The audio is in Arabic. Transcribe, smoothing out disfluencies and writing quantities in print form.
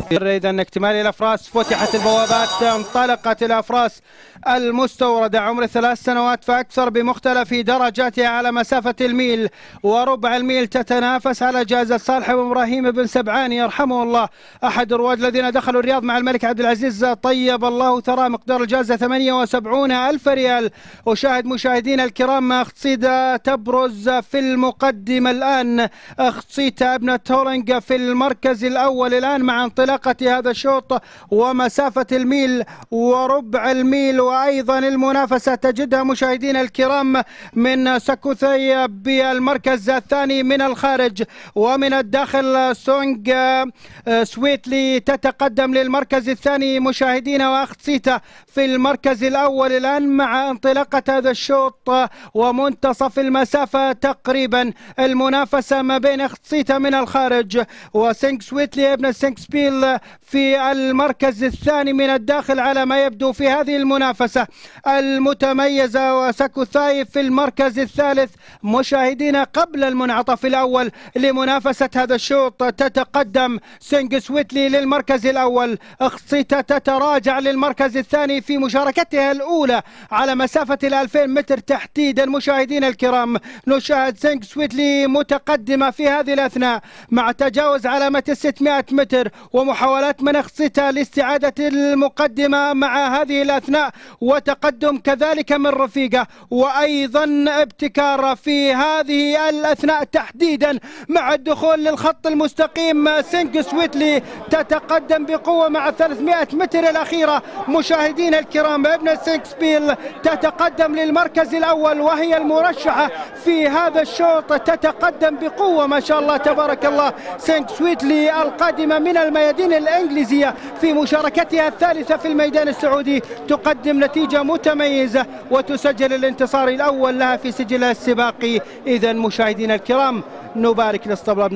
إذا اكتمال الأفراس، فتحت البوابات، انطلقت الأفراس المستوردة عمر 3 سنوات فأكثر بمختلف درجاتها على مسافة الميل وربع الميل، تتنافس على جائزة صالح إبراهيم بن سبعان يرحمه الله، أحد الرواد الذين دخلوا الرياض مع الملك عبد العزيز طيب الله ثراه. مقدار الجائزة 78,000 ريال. أشاهد مشاهدينا الكرام قصيدة تبرز في المقدمة الآن، قصيدة ابنة هورنج في المركز الأول الآن مع انطلاقة هذا الشوط ومسافة الميل وربع الميل. وأيضا المنافسة تجدها مشاهدينا الكرام من ساكوثاي بالمركز الثاني من الخارج، ومن الداخل سونغ سويتلي تتقدم للمركز الثاني مشاهدينا، وأخسيتا في المركز الأول الآن مع انطلاقة هذا الشوط ومنتصف المسافة تقريبا. المنافسة ما بين أخسيتا من الخارج وسينغ سويتلي ابن سينغ سبيل في المركز الثاني من الداخل على ما يبدو في هذه المنافسة المتميزة، وساكوثاي في المركز الثالث مشاهدينا قبل المنعطف الأول لمنافسة هذا الشوط. تتقدم سينغ سويتلي للمركز الأول، أخسيتا تتراجع للمركز الثاني في مشاركتها الأولى على مسافة 2000 متر تحديدا. مشاهدينا الكرام نشاهد سينغ سويتلي متقدمة في هذه الأثناء مع تجاوز علامة 600 متر ومحاولات من أخسيتا لاستعادة المقدمة مع هذه الأثناء وتقدم كذلك من رفيقة، وأيضا ابتكار في هذه الأثناء تحديدا مع الدخول للخط المستقيم. سينغ سويتلي تتقدم بقوة مع 300 متر الأخيرة. مشاهدينا الكرام ابن سينغ سبيل تتقدم للمركز الأول وهي المرشحة في هذا الشوط، تتقدم بقوة ما شاء الله تبارك الله. سينغ سويتلي القادمة من الميادين الإنجليزية في مشاركتها الثالثة في الميدان السعودي تقدم نتيجة متميزة وتسجل الانتصار الأول لها في سجلها السباقي. إذا مشاهدينا الكرام نبارك للاسطبل.